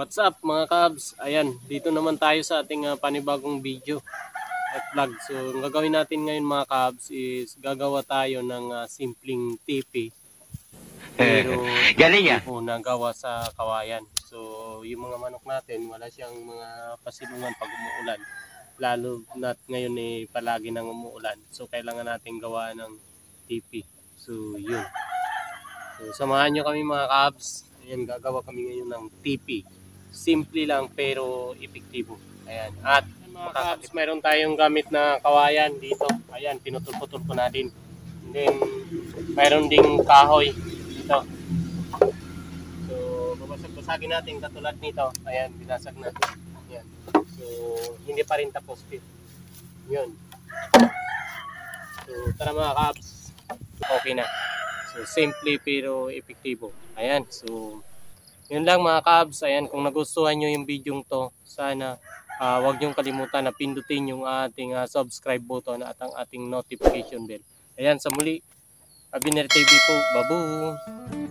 What's up mga kabs? Ayan, dito naman tayo sa ating panibagong video at vlog. So, ang gagawin natin ngayon mga kabs is gagawa tayo ng simpleng tipi. Pero Galing ah. tipi na gawa sa kawayan. So, yung mga manok natin, wala siyang mga pasilungan pag umuulan. Lalo na ngayon palagi nang umuulan. So, kailangan natin gawa ng tipi. So, yun. So, samahan nyo kami mga kabs. Ayan, gagawa kami ngayon ng tipi. Simple lang pero epektibo. Ayan. At mga kabs, mayroon tayong gamit na kawayan dito. Ayan, pinutol-putol ko na din. And then, mayroon ding kahoy dito. So, babasag-basagin natin katulad nito. Ayan, binasag natin. Ayan. So, hindi pa rin tapos. Yun. So, tara mga kabs. Okay na. So, simple pero epektibo. Ayan. So, yun lang mga kabs. Ayan, kung nagustuhan nyo yung video to, sana huwag nyo kalimutan na pindutin yung ating subscribe button at ang ating notification bell. Ayan, sa muli, Abiner TV po. Babu!